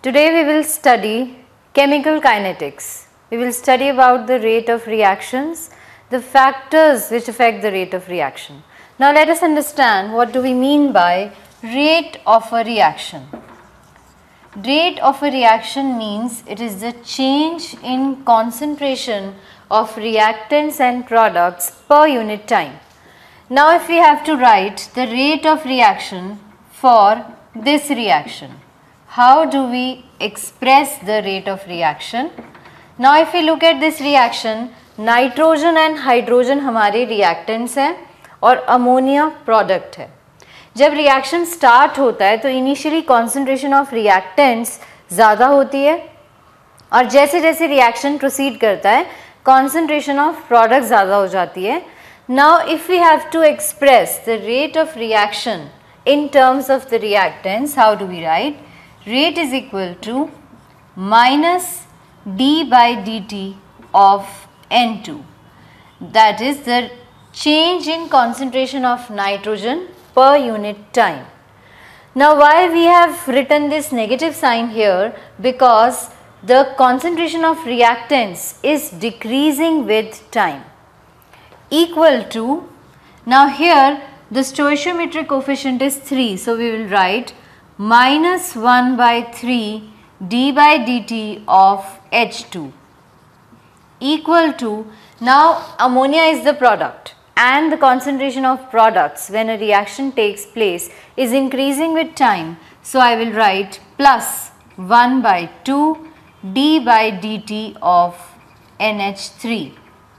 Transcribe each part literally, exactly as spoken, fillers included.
Today we will study chemical kinetics. We will study about the rate of reactions, the factors which affect the rate of reaction. Now let us understand what do we mean by rate of a reaction. Rate of a reaction means it is the change in concentration of reactants and products per unit time. Now if we have to write the rate of reaction for this reaction, how do we express the rate of reaction? Now if we look at this reaction, nitrogen and hydrogen हमारे reactants हैं और ammonia product है. जब reaction start होता है तो initially concentration of reactants ज़्यादा होती है और जैसे जैसे रिएक्शन प्रोसीड करता है कॉन्सेंट्रेशन ऑफ प्रोडक्ट ज़्यादा हो जाती है. Now if we have to express the rate of reaction in terms of the reactants, how do we write? Rate is equal to minus d by d t of N two, that is the change in concentration of nitrogen per unit time. Now why we have written this negative sign here? Because the concentration of reactants is decreasing with time, equal to, now here the stoichiometric coefficient is three, so we will write minus one by three d by dt of H two equal to, now ammonia is the product and the concentration of products when a reaction takes place is increasing with time. So I will write plus one by two d by dt of N H three.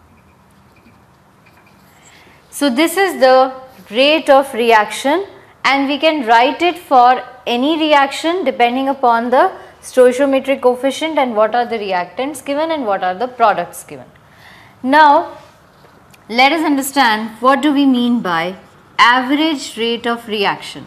So this is the rate of reaction and we can write it for any reaction depending upon the stoichiometric coefficient and what are the reactants given and what are the products given. Now let us understand what do we mean by average rate of reaction.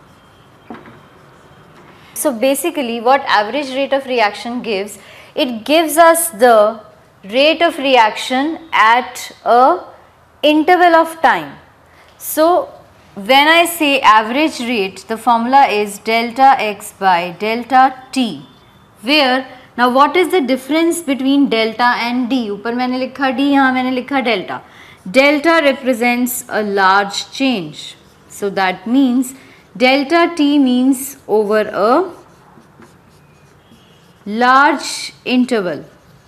So basically what average rate of reaction gives, it gives us the rate of reaction at a interval of time. So when I say average rate, the formula is delta x by delta t, where now what is the difference between delta and d? ऊपर मैंने लिखा d, यहाँ मैंने लिखा delta. Delta represents a large change. So that means delta t means over a large interval.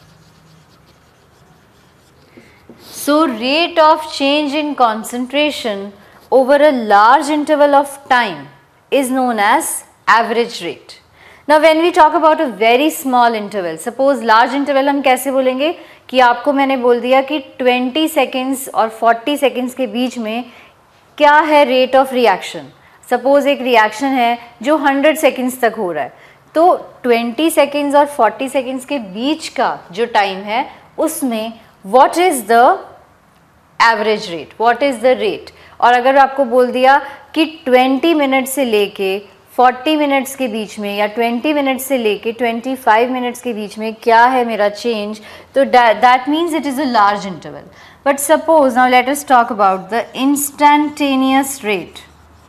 So rate of change in concentration over a large interval of time is known as average rate. Now when we talk about a very small interval, suppose large interval हम कैसे बोलेंगे कि आपको मैंने बोल दिया कि बीस सेकेंड्स और चालीस सेकेंड्स के बीच में क्या है रेट ऑफ रिएक्शन. सपोज एक रिएक्शन है जो सौ सेकेंड्स तक हो रहा है, तो बीस सेकेंड्स और चालीस सेकेंड्स के बीच का जो टाइम है उसमें what is the average rate, what is the rate. और अगर आपको बोल दिया कि बीस मिनट से लेके चालीस मिनट्स के बीच में या बीस मिनट से लेके पच्चीस मिनट्स के बीच में क्या है मेरा चेंज, तो that means it is a large interval. But suppose now let us talk about the instantaneous rate.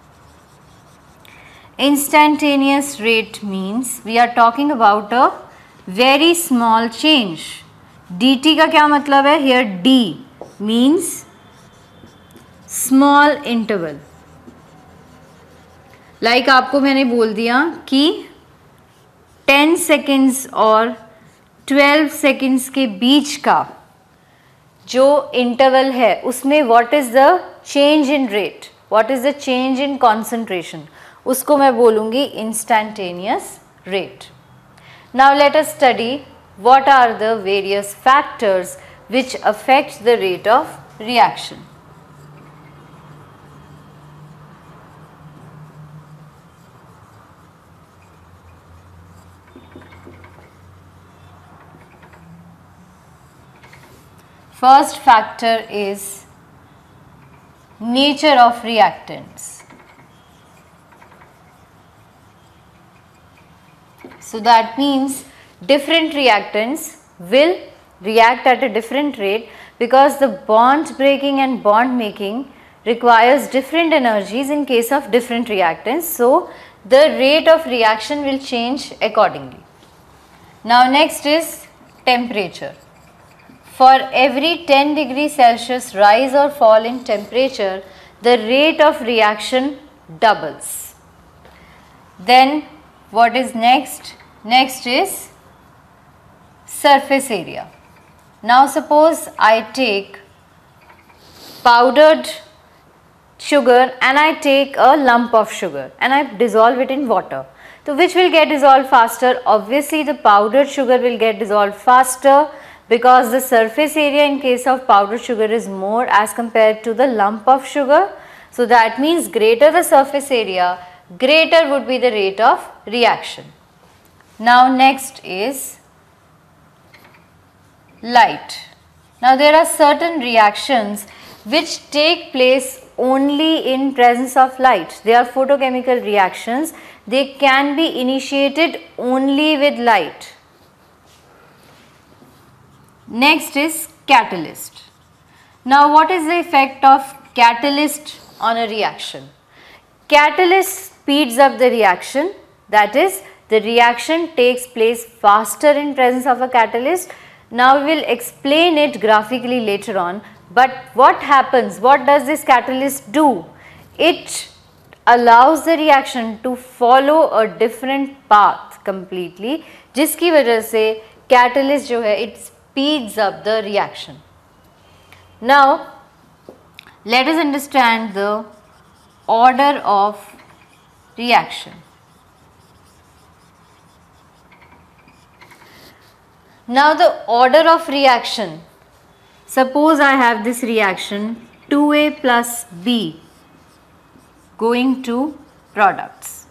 Instantaneous rate means we are talking about a very small change. D t का क्या मतलब है? Here d means small interval. Like like आपको मैंने बोल दिया कि दस सेकेंड्स और बारह सेकेंड्स के बीच का जो इंटरवल है उसमें what is the change in rate, what is the change in concentration, उसको मैं बोलूँगी instantaneous rate. Now let us study what are the various factors which affect the rate of reaction. First factor is nature of reactants. So that means different reactants will react at a different rate because the bond breaking and bond making requires different energies in case of different reactants. So the rate of reaction will change accordingly. Now next is temperature. For every ten degrees Celsius rise or fall in temperature, the rate of reaction doubles. Then what is next? Next is surface area. Now suppose I take powdered sugar and I take a lump of sugar and I dissolve it in water. So which will get dissolved faster? Obviously the powdered sugar will get dissolved faster, because the surface area in case of powdered sugar is more as compared to the lump of sugar. So that means greater the surface area, greater would be the rate of reaction. Now next is light. Now there are certain reactions which take place only in presence of light. They are photochemical reactions. They can be initiated only with light. Next is catalyst. Now what is the effect of catalyst on a reaction? Catalyst speeds up the reaction, that is the reaction takes place faster in presence of a catalyst. Now we will explain it graphically later on, but what happens, what does this catalyst do? It allows the reaction to follow a different path completely, जिसकी वजह से catalyst जो है it speeds up the reaction. Now let us understand the order of reaction. Now the order of reaction, suppose I have this reaction two A plus B going to products.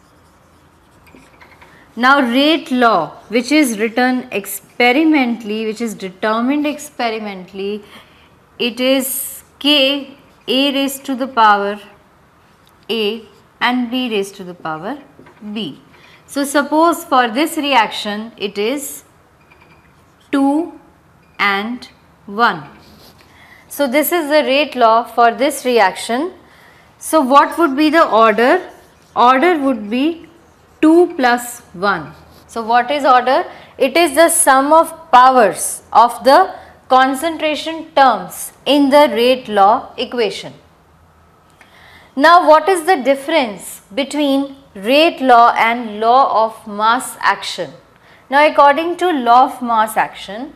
Now rate law, which is written experimentally, which is determined experimentally, it is K A raised to the power A and B raised to the power B. So suppose for this reaction it is two and one. So this is the rate law for this reaction. So what would be the order? Order would be two plus one. So what is order? It is the sum of powers of the concentration terms in the rate law equation. Now what is the difference between rate law and law of mass action? Now according to law of mass action,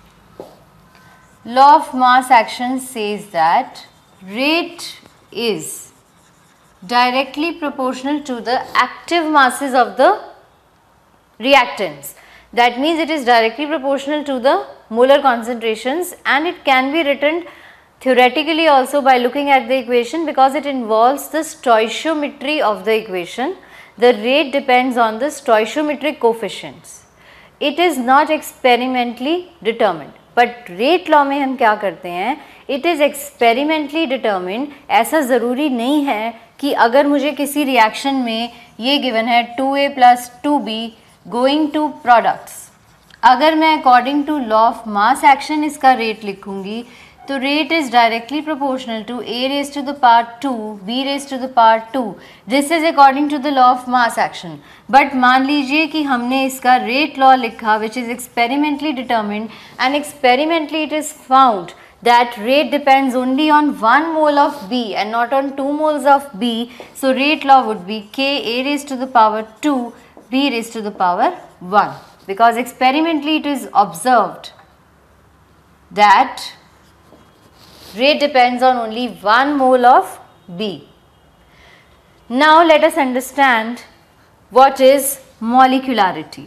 law of mass action says that rate is directly proportional to the active masses of the reactants. That means it is directly proportional to the molar concentrations, and it can be written theoretically also by looking at the equation, because it involves the stoichiometry of the equation. The rate depends on the stoichiometric coefficients. It is not experimentally determined. But rate law में हम क्या करते हैं, it is experimentally determined. ऐसा ज़रूरी नहीं है कि अगर मुझे किसी रिएक्शन में ये गिवन है two A plus two B going to products, अगर मैं according to law of mass action इसका रेट लिखूंगी तो rate is directly proportional to A raise to the power two B raise to the power two. This is according to the law of mass action. But मान लीजिए कि हमने इसका rate law लिखा which is experimentally determined, and experimentally it is found that rate depends only on one mole of B and not on two moles of B. So rate law would be K A raised to the power two B raised to the power one, because experimentally it is observed that rate depends on only one mole of B. Now let us understand what is molecularity.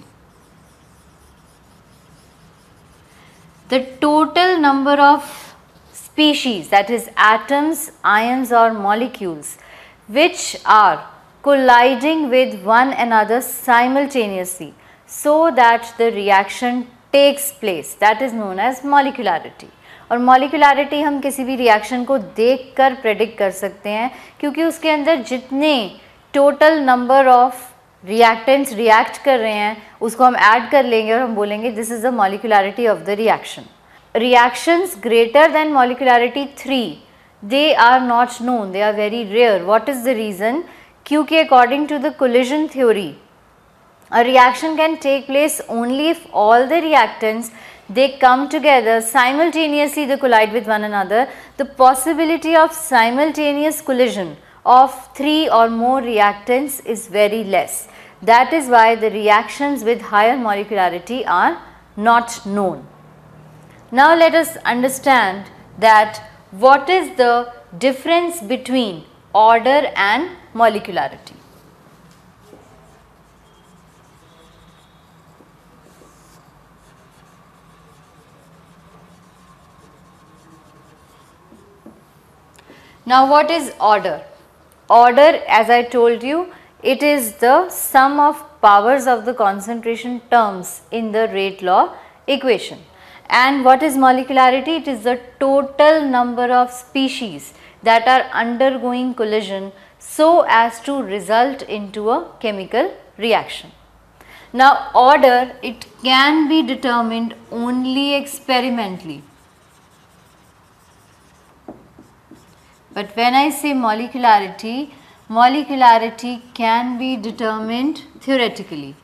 The total number of species, that is atoms, ions or molecules, which are colliding with one another simultaneously so that the reaction takes place, that is known as molecularity. और molecularity हम किसी भी reaction को देख कर predict कर सकते हैं, क्योंकि उसके अंदर जितने total number of reactants react कर रहे हैं उसको हम add कर लेंगे और हम बोलेंगे this is the molecularity of the reaction. Reactions greater than molecularity three, they are not known, they are very rare. What is the reason? क्योंकि according to the collision theory A reaction can take place only if all the reactants, they come together simultaneously, they collide with one another. The possibility of simultaneous collision of three or more reactants is very less. That is why the reactions with higher molecularity are not known. Now let us understand that what is the difference between order and molecularity. Now what is order? Order, as I told you, it is the sum of powers of the concentration terms in the rate law equation. And what is molecularity? It is the total number of species that are undergoing collision so as to result into a chemical reaction. Now order, it can be determined only experimentally. But when I say molecularity, molecularity can be determined theoretically.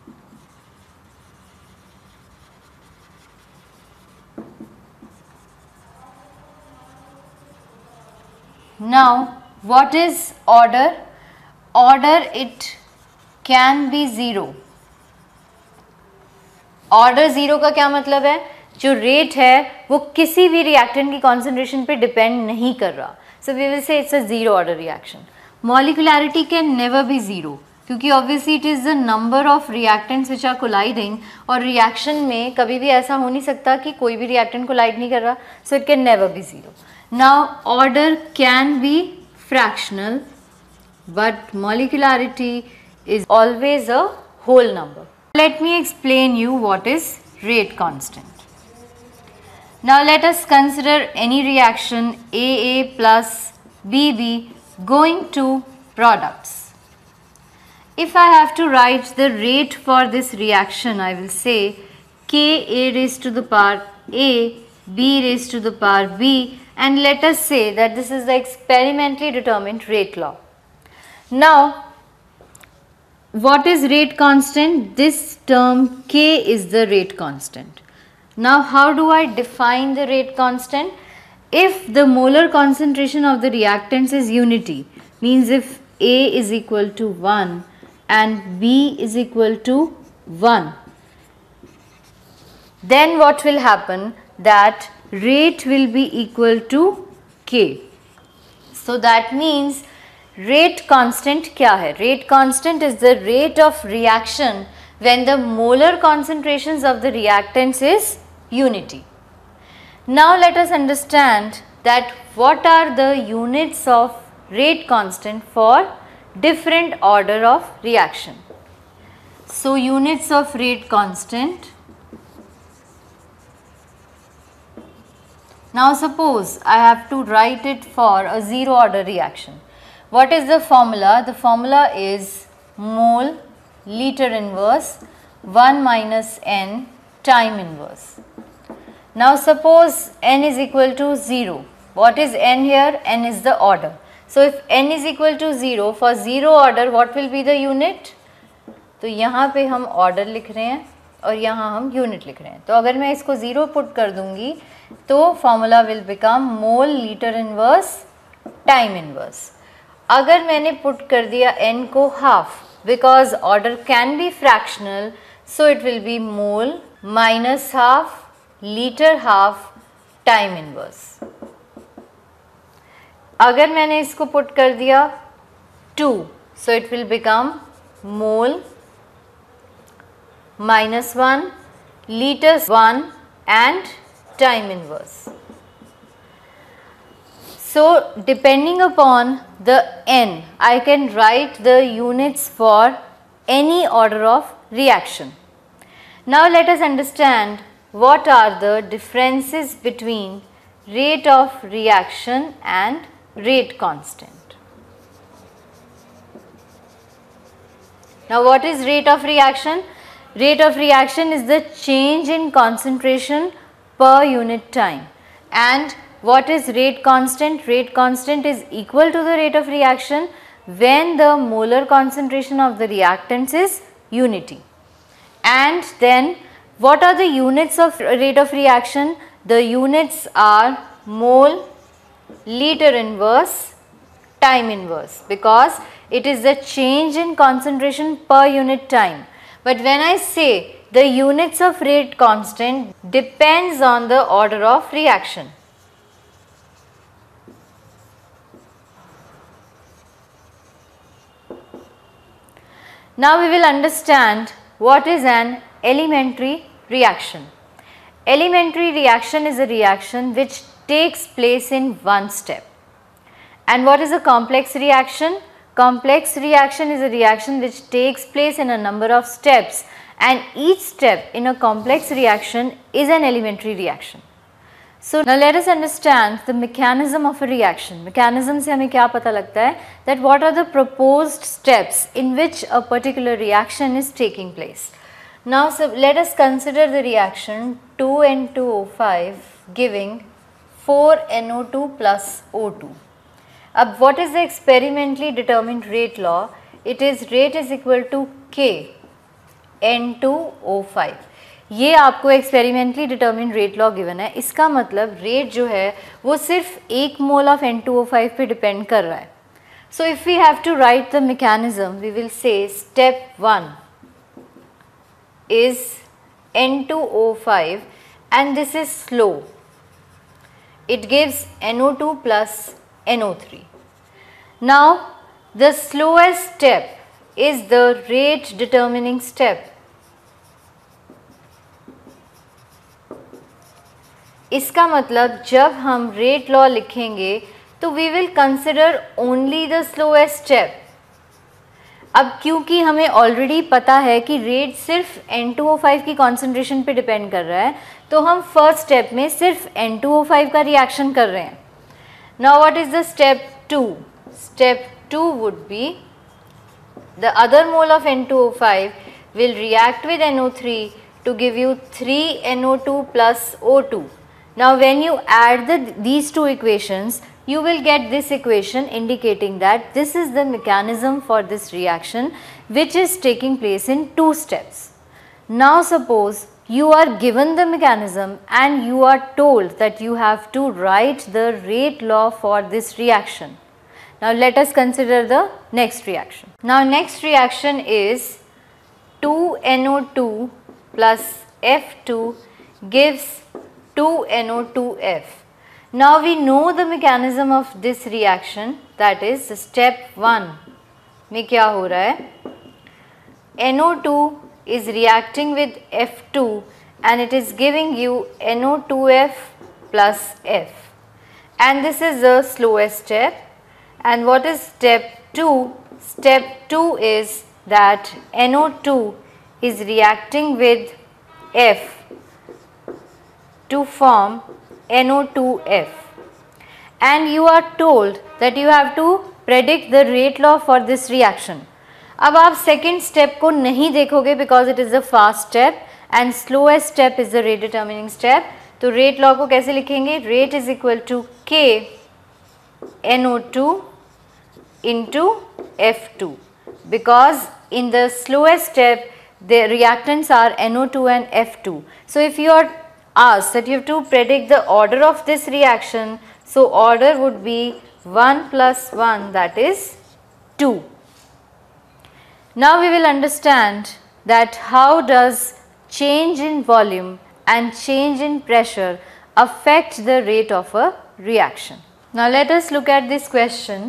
Now, what is order? Order, it can be zero. Order zero का क्या मतलब है? जो rate है वो किसी भी reactant की कॉन्सेंट्रेशन पे डिपेंड नहीं कर रहा. So we will say it's a zero order reaction. Molecularity can never be zero क्योंकि obviously it is the number of reactants which are colliding और reaction में कभी भी ऐसा हो नहीं सकता कि कोई भी reactant collide नहीं कर रहा. So it can never be zero. Now order can be fractional but molecularity is always a whole number. Let me explain you what is rate constant. Now let us consider any reaction A A plus B B going to products. If I have to write the rate for this reaction, I will say K A raised to the power A, B raised to the power B, and let us say that this is the experimentally determined rate law. Now what is rate constant? This term K is the rate constant. Now how do I define the rate constant? If the molar concentration of the reactants is unity, means if A is equal to one and B is equal to one, then what will happen? That rate will be equal to K. So that means rate constant क्या है? Rate constant is the rate of reaction when the molar concentrations of the reactants is unity. Now let us understand that what are the units of rate constant for different order of reaction. So units of rate constant. Now suppose I have to write it for a zero order reaction. What is the formula? The formula is mole liter inverse one minus n time inverse. Now suppose n is equal to zero. What is n here? N is the order. So if n is equal to zero, for zero order what will be the unit? तो यहाँ पे हम order लिख रहे हैं और यहाँ हम unit लिख रहे हैं. तो अगर मैं इसको zero put कर दूँगी तो formula will become mole liter inverse time inverse. अगर मैंने put कर दिया n को half, because order can be fractional, so it will be mole minus half liter half time inverse. अगर मैंने इसको put कर दिया two, so it will become mole minus one liter one and time inverse. So depending upon the n, I can write the units for any order of reaction. Now let us understand what are the differences between rate of reaction and rate constant. Now what is rate of reaction? Rate of reaction is the change in concentration per unit time. And what is rate constant? Rate constant is equal to the rate of reaction when the molar concentration of the reactants is unity. And then what are the units of rate of reaction? The units are mole, liter inverse, time inverse, because it is the change in concentration per unit time. But when I say the units of rate constant depends on the order of reaction. Now we will understand what is an elementary reaction. Elementary reaction is a reaction which takes place in one step. And what is a complex reaction? Complex reaction is a reaction which takes place in a number of steps, and each step in a complex reaction is an elementary reaction. So now let us understand the mechanism of a reaction. Mechanism से हमें क्या पता लगता है? That what are the proposed steps in which a particular reaction is taking place. Now so let us consider the reaction two N two O five giving four N O two plus O two. अब what is the experimentally determined rate law? It is rate is equal to K N two O five. ये आपको experimentally determine rate law given है. इसका मतलब rate जो है वो सिर्फ एक mole of N two O five पे डिपेंड कर रहा है. So if we have to write the mechanism we will say step one is N two O five and this is slow. It gives N O two plus N O three. Now the slowest step is the rate determining step. इसका मतलब जब हम rate law लिखेंगे तो we will consider only the slowest step. अब क्योंकि हमें already पता है कि रेट सिर्फ एन टू ओ फाइव की कॉन्सेंट्रेशन पे डिपेंड कर रहा है, तो हम फर्स्ट स्टेप में सिर्फ एन टू ओ फाइव का रिएक्शन कर रहे हैं. Now what is the step two? Step two would be the other mole of N two O five will react with N O three to give you three N O two plus O two. Now when you add the, these two equations, you will get this equation indicating that this is the mechanism for this reaction which is taking place in two steps. Now suppose you are given the mechanism and you are told that you have to write the rate law for this reaction. Now let us consider the next reaction. Now next reaction is two N O two plus F two gives two N O two F. Now we know the mechanism of this reaction, that is step one में क्या हो रहा है? N O two is reacting with F two and it is giving you N O two F plus F, and this is the slowest step. And what is step two? Step two is that N O two is reacting with F to form N O two F, and you are told that you have to predict the rate law for this reaction. अब आप second step को नहीं देखोगे because it is the fast step and slowest step is the rate determining step. तो rate law को कैसे लिखेंगे? Rate is equal to K N O two into F two, because in the slowest step the reactants are N O two and F two. So if you are asked that you have to predict the order of this reaction, so order would be one plus one, that is two. Now we will understand that how does change in volume and change in pressure affect the rate of a reaction. Now let us look at this question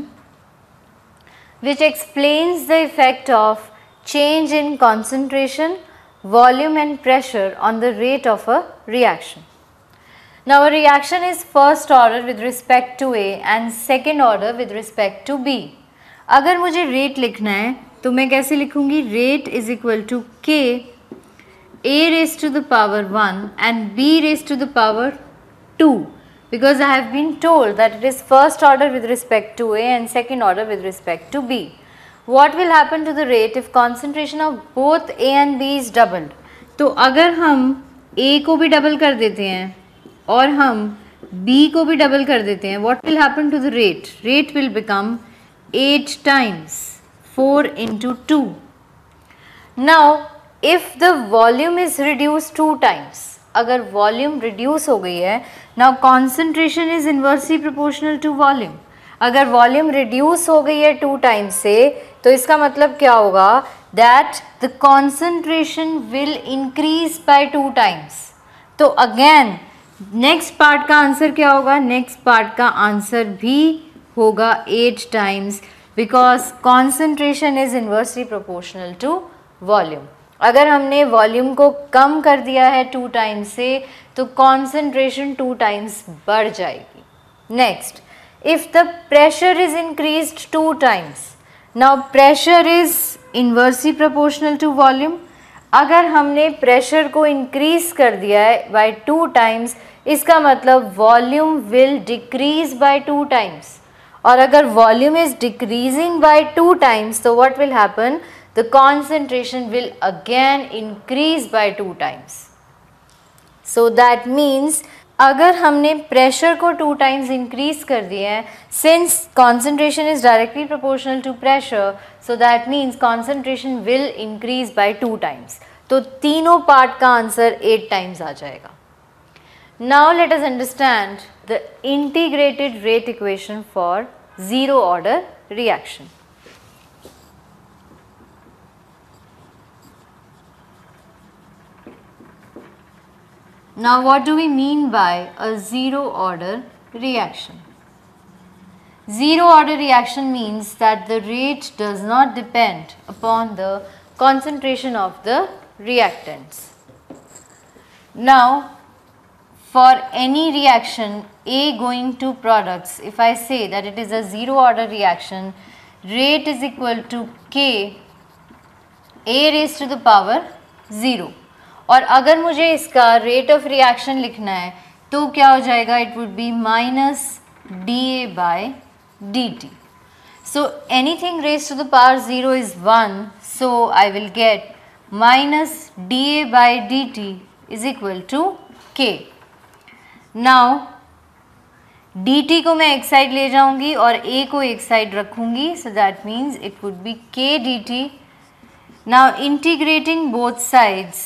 which explains the effect of change in concentration, volume and pressure on the rate of a reaction. Now a reaction is first order with respect to A and second order with respect to B. अगर मुझे rate लिखना है तो मैं कैसे लिखूँगी? Rate is equal to K A raised to the power one and B raised to the power two, because I have been told that it is first order with respect to A and second order with respect to B. What will happen to the rate if concentration of both A and B is doubled? तो अगर हम A को भी double कर देते हैं और हम B को भी डबल कर देते हैं, what will happen to the rate? Rate will become eight times four into two. Now if the volume is reduced two times, अगर वॉल्यूम रिड्यूस हो गई है, now concentration is inversely proportional to volume. अगर volume reduce हो गई है two times से, तो इसका मतलब क्या होगा, that the concentration will increase by two times. तो अगेन नेक्स्ट पार्ट का आंसर क्या होगा, नेक्स्ट पार्ट का आंसर भी होगा eight times, because concentration is inversely proportional to volume. अगर हमने वॉल्यूम को कम कर दिया है टू टाइम्स से, तो कॉन्सेंट्रेशन टू टाइम्स बढ़ जाएगी. Next, if the pressure is increased two times, now pressure is inversely proportional to volume. अगर हमने प्रेशर को इंक्रीज कर दिया है बाय टू टाइम्स, इसका मतलब volume will decrease by two times. और अगर volume is decreasing by two times, तो what will happen, the concentration will again increase by two times. So that means अगर हमने प्रेशर को टू टाइम्स इंक्रीज कर दिया है, since concentration is directly proportional to pressure, so that means concentration will increase by two times. तो तीनों part का answer eight times आ जाएगा. Now let us understand the integrated rate equation for zero order reaction. Now what do we mean by a zero order reaction? Zero order reaction means that the rate does not depend upon the concentration of the reactants. Now for any reaction A going to products, if I say that it is a zero order reaction, rate is equal to K A raised to the power zero. और अगर मुझे इसका rate of reaction लिखना है, तो क्या हो जाएगा, it would be minus d A by d t. So anything raise to the power zero is one, so I will get minus d A by d t is equal to k. Now d t को मैं एक side ले जाऊंगी और ए को एक side रखूंगी, so that means it would be k d t. Now integrating both sides,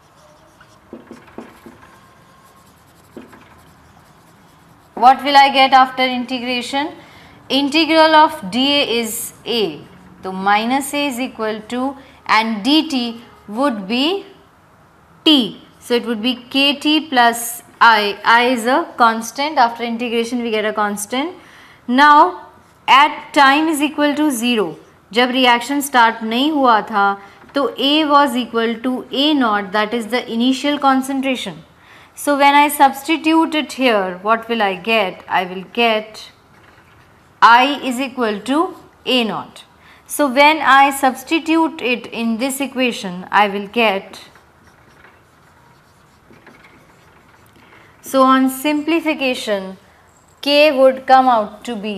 what will I get after integration? Integral of dA is A, so minus A is equal to, and dt would be t, so it would be kt plus I. I is a constant, after integration we get a constant. Now at time is equal to zero, जब reaction start नहीं हुआ था, तो A was equal to A naught, that is the initial concentration. So when I substitute it here, what will I get? I will get I is equal to A naught. So when I substitute it in this equation, I will get, so on simplification, K would come out to be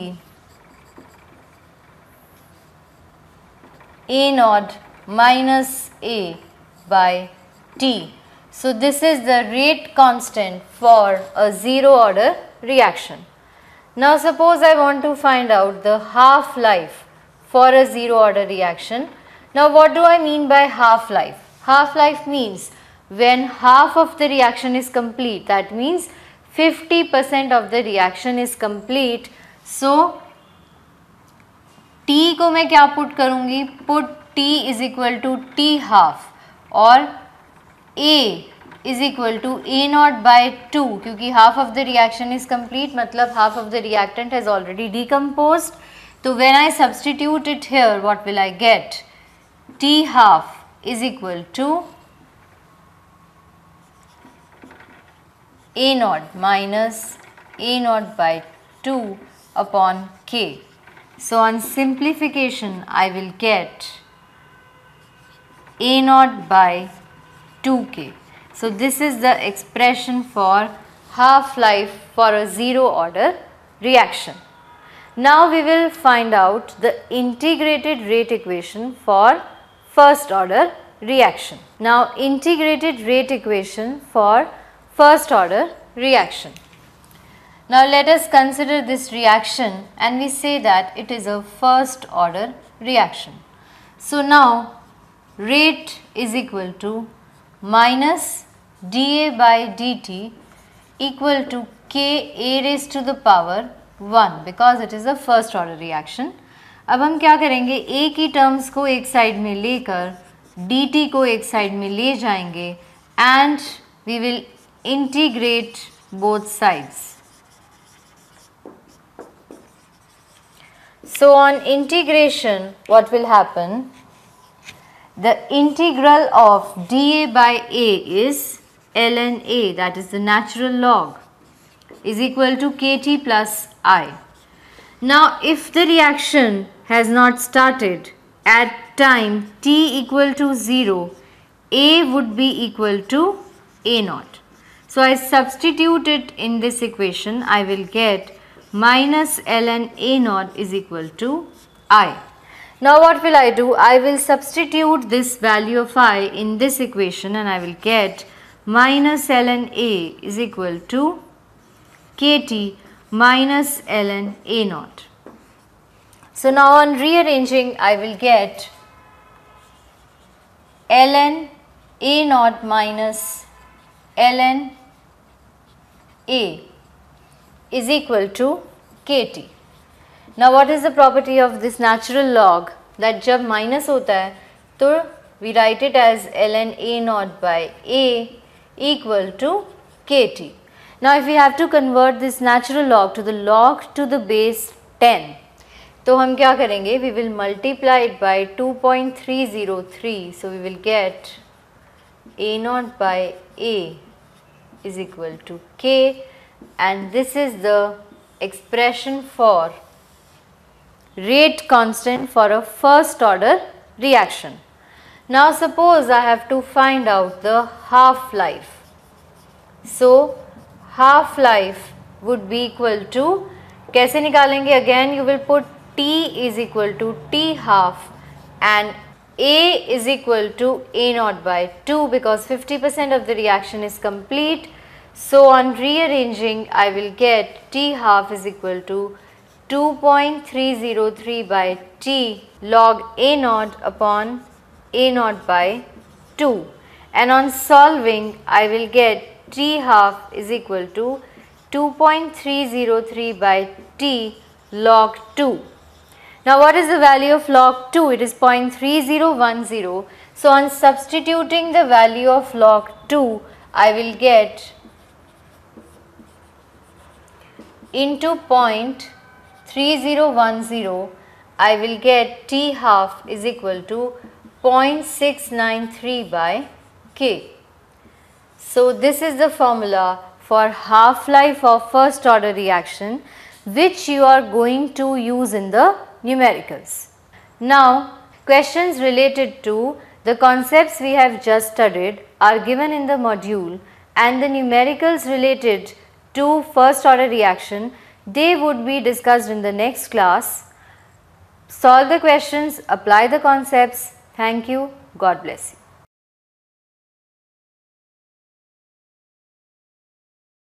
A naught minus A by T. So this is the rate constant for a zero order reaction. Now suppose I want to find out the half life for a zero order reaction. Now what do I mean by half life? Half life means when half of the reaction is complete, that means fifty percent of the reaction is complete. So T को मैं क्या put करूँगी? Put T is equal to T half, और A is equal to A naught by two, क्योंकि half of the reaction is complete, मतलब half of the reactant has already decomposed. So when I substitute it here, what will I get? T half is equal to A naught minus A naught by two upon K. So on simplification, I will get A naught by two K. So this is the expression for half life for a zero order reaction. Now we will find out the integrated rate equation for first order reaction. Now integrated rate equation for first order reaction. Now let us consider this reaction and we say that it is a first order reaction. So now rate is equal to minus dA by dt equal to k a raised to the power one, because it is a first order reaction. अब हम क्या करेंगे, a की terms को एक side में लेकर dt को एक साइड में ले जाएंगे and we will integrate both sides. So on integration, what will happen? The integral of dA by A is ln A, that is the natural log, is equal to kt plus I. Now if the reaction has not started at time t equal to zero, A would be equal to A naught. So I substitute it in this equation, I will get minus ln A naught is equal to I. Now what will I do? I will substitute this value of I in this equation and I will get minus ln A is equal to kt minus ln A naught. So now on rearranging, I will get ln A naught minus ln A is equal to kt. Now what is the property of this natural log? That जब minus होता है तो we write it as ln A naught by A equal to kt. Now if we have to convert this natural log to the log to the base ten, तो हम क्या करेंगे? We will multiply it by two point three zero three. So we will get A naught by A is equal to K, and this is the expression for rate constant for a first order reaction. Now suppose I have to find out the half life. So half life would be equal to, कैसे निकालेंगे? Again you will put T is equal to T half and A is equal to A naught by two, because fifty percent of the reaction is complete. So on rearranging, I will get T half is equal to two point three zero three by T log A naught upon A naught by two, and on solving I will get T half is equal to two point three zero three by T log two. Now what is the value of log two? It is zero point three zero one zero. So on substituting the value of log two, I will get into zero point three zero one zero, I will get T half is equal to zero point six nine three by K. So this is the formula for half-life of first order reaction, which you are going to use in the numericals. Now questions related to the concepts we have just studied are given in the module, and the numericals related to first order reaction, they would be discussed in the next class. Solve the questions, apply the concepts. Thank you. God bless you.